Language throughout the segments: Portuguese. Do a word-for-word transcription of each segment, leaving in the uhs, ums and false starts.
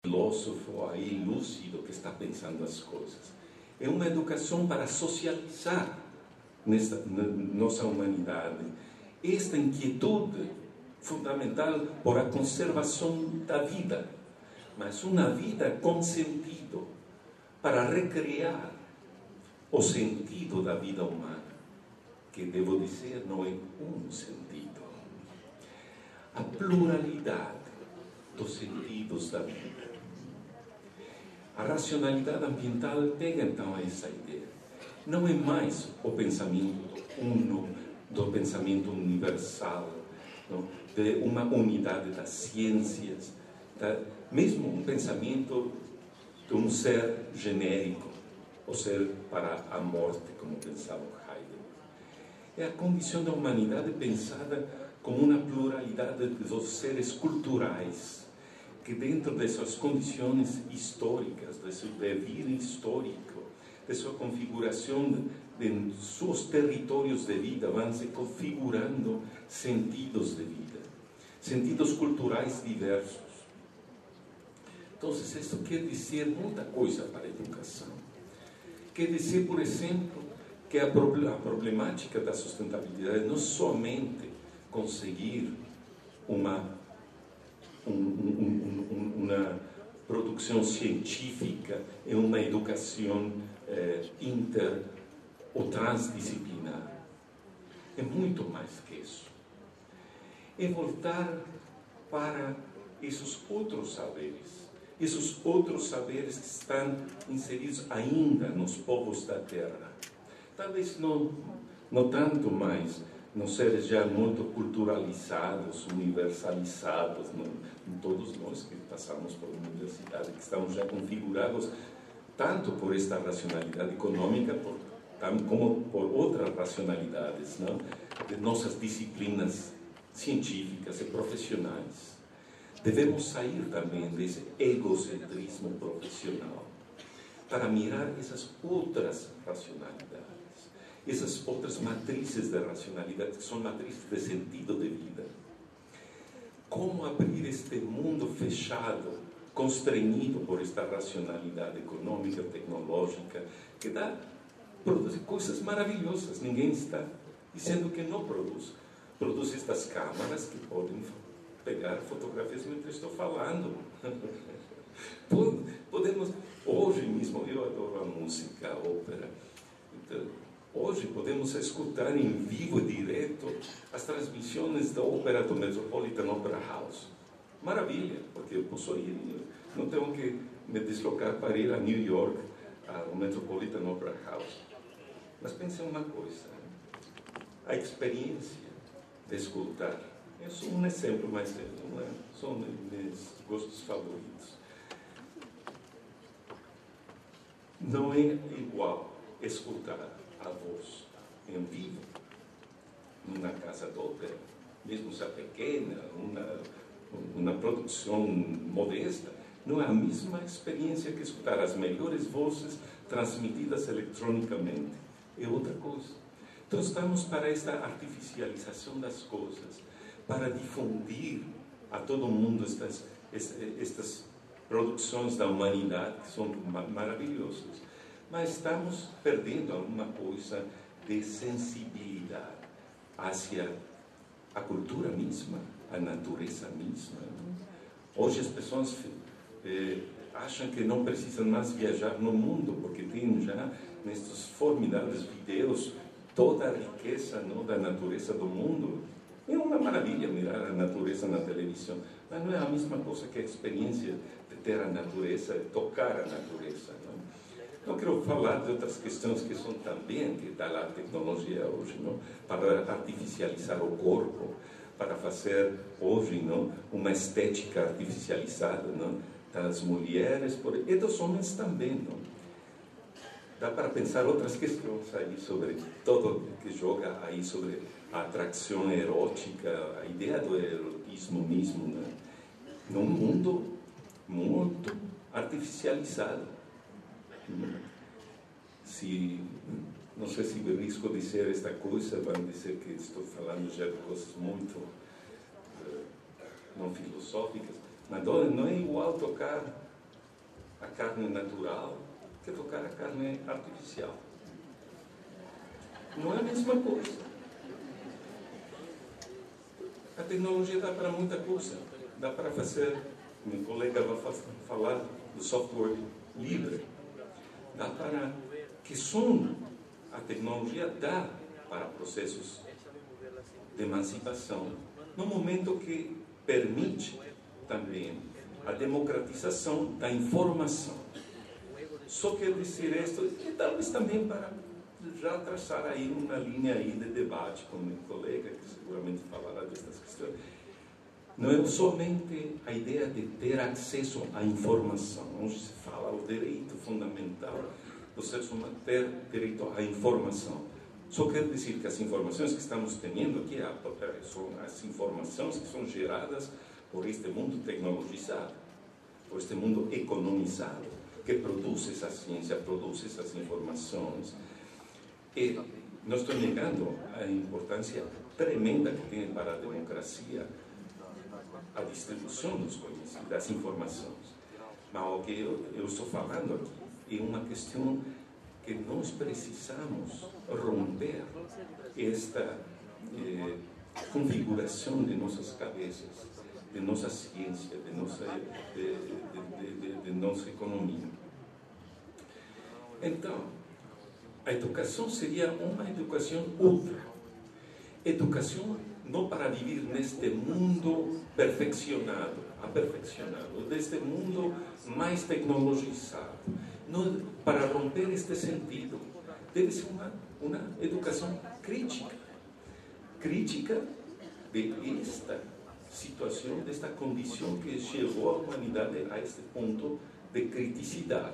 filósofo aí lúcido que está pensando as coisas. É uma educação para socializar nesta nossa humanidade esta inquietude fundamental por a conservação da vida, mas uma vida com sentido, para recriar o sentido da vida humana, que, devo dizer, não é um sentido. A pluralidade dos sentidos da vida. A racionalidade ambiental pega então essa ideia. Não é mais o pensamento uno, do pensamento universal, não? De uma unidade das ciências, da, mesmo um pensamento de um ser genérico, o ser para a morte, como pensava Heidegger. É a condição da humanidade pensada como uma pluralidade dos seres culturais, que dentro dessas condições históricas, desse devir histórico, de sua configuração de, de seus territórios de vida, vão se configurando sentidos de vida, sentidos culturais diversos. Então, isso quer dizer muita coisa para a educação. Quer dizer, por exemplo, que a problemática da sustentabilidade não somente conseguir uma, um, um, um, uma produção científica e uma educação eh, inter ou transdisciplinar. É muito mais que isso. É voltar para esses outros saberes, esses outros saberes que estão inseridos ainda nos povos da Terra. Talvez não, não tanto mais nos seres já muito culturalizados, universalizados, não, todos nós que passamos por uma universidade, que estamos já configurados tanto por esta racionalidade econômica, por, como por outras racionalidades, não? De nossas disciplinas científicas e profissionais. Devemos sair também desse egocentrismo profissional para mirar essas outras racionalidades, essas outras matrizes da racionalidade, que são matrizes de sentido de vida. Como abrir este mundo fechado, constrangido por esta racionalidade econômica, tecnológica, que dá, produz coisas maravilhosas. Ninguém está dizendo que não produz. Produz estas câmaras que podem pegar fotografias enquanto estou falando. Podemos, hoje mesmo, eu adoro a música, a ópera. Então, hoje podemos escutar em vivo, direto, as transmissões da ópera do Metropolitan Opera House. Maravilha, porque eu posso ir, não tenho que me deslocar para ir a New York, ao Metropolitan Opera House. Mas pense uma coisa, a experiência de escutar. Eu sou um exemplo, mas não é, são meus gostos favoritos. Não é igual escutar a voz em vivo numa casa de ópera, mesmo se é pequena, uma, uma produção modesta, não é a mesma experiência que escutar as melhores vozes transmitidas eletronicamente. É outra coisa. Então estamos para esta artificialização das coisas, para difundir a todo mundo estas, estas produções da humanidade, que são maravilhosas. Mas estamos perdendo alguma coisa de sensibilidade hacia a cultura mesma, a natureza mesma. Hoje as pessoas eh, acham que não precisam mais viajar no mundo, porque tem já nestes formidáveis vídeos toda a riqueza, não, da natureza do mundo. É uma maravilha mirar a natureza na televisão, mas não é a mesma coisa que a experiência de ter a natureza, de tocar a natureza. Não, não quero falar de outras questões que são também, que dá a tecnologia hoje, não? Para artificializar o corpo, para fazer hoje, não, uma estética artificializada, não, das mulheres por, e dos homens também. Não? Dá para pensar outras questões aí sobre todo que joga aí sobre a atração erótica, a ideia do erotismo mesmo, né? Num mundo muito artificializado. Se, não sei se me risco dizer esta coisa, vão dizer que estou falando já de coisas muito uh, não filosóficas, mas não é igual tocar a carne natural que tocar a carne artificial. Não é a mesma coisa. A tecnologia dá para muita coisa. Dá para fazer, meu colega vai falar do software livre. Dá para, que som a tecnologia dá para processos de emancipação, no momento que permite também a democratização da informação. Só quero dizer isto, e talvez também para já traçar aí uma linha aí de debate com o meu colega, que seguramente falará destas questões. Não é somente a ideia de ter acesso à informação. Hoje se fala o direito fundamental do ser humano ter direito à informação. Só quero dizer que as informações que estamos tendo aqui são as informações que são geradas por este mundo tecnologizado, por este mundo economizado, que produz essa ciência, produz essas informações. E não estou negando a importância tremenda que tem para a democracia a distribuição dos conhecimentos, das informações. Mas o que eu, eu estou falando aqui é uma questão que nós precisamos romper esta eh, configuração de nossas cabeças, de nossa ciência, de nossa, de, de, de, de nossa economia. Então, a educação seria uma educação outra. Educação não para viver neste mundo perfeccionado, aperfeccionado, deste mundo mais tecnologizado. Não, para romper este sentido, deve ser uma, uma educação crítica. Crítica de esta situação, desta condição que chegou a humanidade a este ponto de criticidade.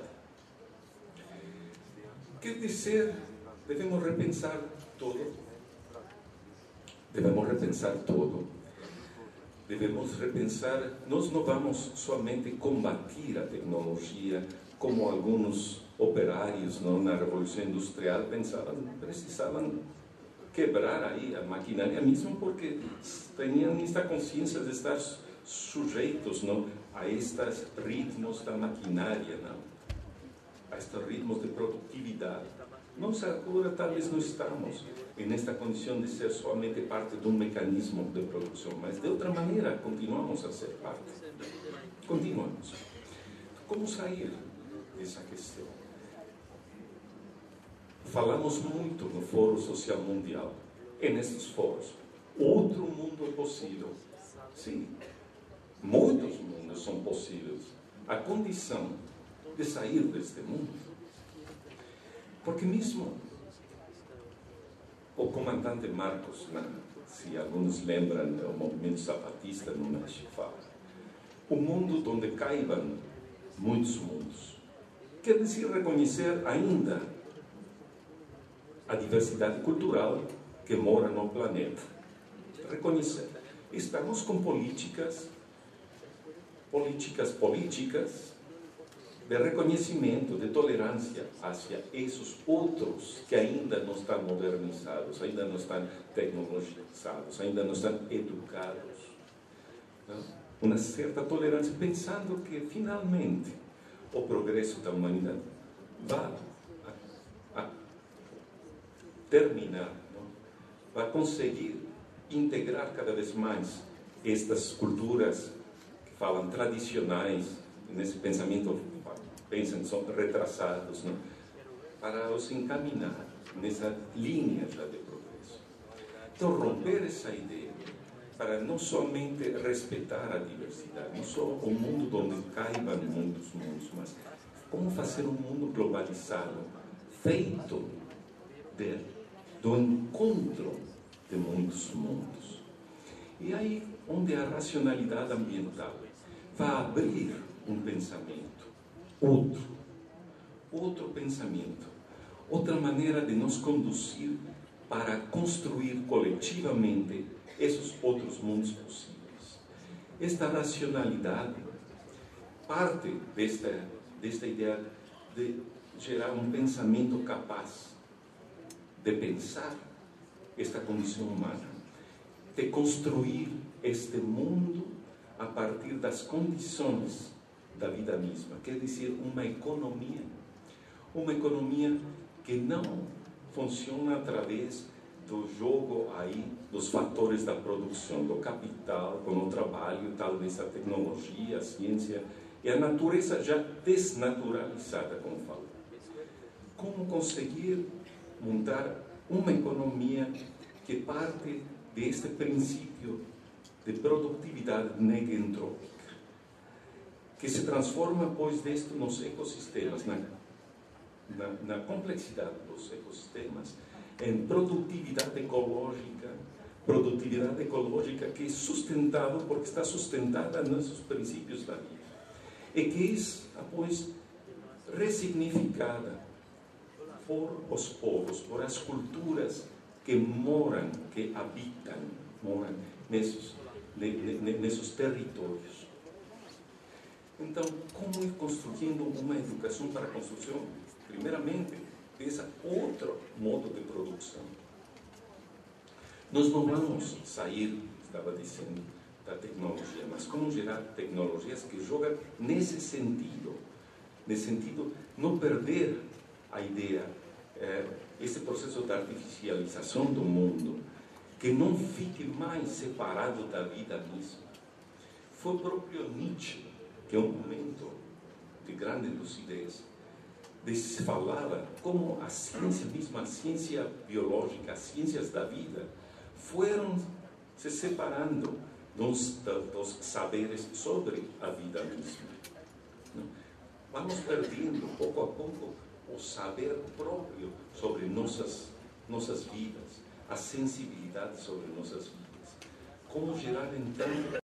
Quer dizer, devemos repensar todo. Devemos repensar todo. Devemos repensar, nós não vamos somente combater a tecnologia, como alguns operários não, na Revolução Industrial pensavam, precisavam quebrar aí a maquinaria, mesmo porque tinham esta consciência de estar sujeitos não, a estes ritmos da maquinaria, não, a estes ritmos de produtividade. Nós agora talvez não estamos nesta condição de ser somente parte de um mecanismo de produção, mas de outra maneira continuamos a ser parte. Continuamos. Como sair dessa questão? Falamos muito no Fórum Social Mundial, e nesses fóruns. Outro mundo é possível. Sim, muitos mundos são possíveis. A condição de sair deste mundo. Porque mesmo o comandante Marcos, né, se alguns lembram do movimento zapatista no México, fala, o mundo onde caibam muitos mundos. Quer dizer reconhecer ainda a diversidade cultural que mora no planeta. Reconhecer. Estamos com políticas, políticas políticas, de reconhecimento, de tolerância hacia esses outros que ainda não estão modernizados, ainda não estão tecnologizados, ainda não estão educados. Não? Uma certa tolerância, pensando que finalmente o progresso da humanidade vai a, a terminar, não? Vai conseguir integrar cada vez mais estas culturas que falam tradicionais, nesse pensamento, pensam que são retrasados, não? Para os encaminhar nessa linha já de progresso. Então, romper essa ideia para não somente respeitar a diversidade, não só o mundo onde caibam muitos mundos, mas como fazer um mundo globalizado, feito de, do encontro de muitos mundos. E aí, onde a racionalidade ambiental vai abrir um pensamento, outro, outro pensamento, outra maneira de nos conduzir para construir coletivamente esses outros mundos possíveis. Esta racionalidade parte desta, desta ideia de gerar um pensamento capaz de pensar esta condição humana, de construir este mundo a partir das condições da vida mesma, quer dizer, uma economia. Uma economia que não funciona através do jogo aí dos fatores da produção, do capital, com o trabalho, talvez a tecnologia, a ciência, e a natureza já desnaturalizada, como falo. Como conseguir montar uma economia que parte deste princípio de produtividade negentrópica, que se transforma, pois, deste nos ecossistemas, na, na, na complexidade dos ecossistemas, em produtividade ecológica, produtividade ecológica que é sustentável porque está sustentada nos princípios da vida, e que é, pois, ressignificada por os povos, por as culturas que moram, que habitam, moram nesses, nesses territórios. Então, como ir construindo uma educação para a construção, primeiramente, desse outro modo de produção? Nós não vamos sair, estava dizendo, da tecnologia, mas como gerar tecnologias que jogam nesse sentido, nesse sentido, não perder a ideia, é, esse processo de artificialização do mundo, que não fique mais separado da vida mesma. Foi o próprio Nietzsche, que é um momento de grande lucidez, de se falava como a ciência mesma, a ciência biológica, as ciências da vida, foram se separando dos, dos saberes sobre a vida mesma. Vamos perdendo, pouco a pouco, o saber próprio sobre nossas, nossas vidas, a sensibilidade sobre nossas vidas. Como gerar, então,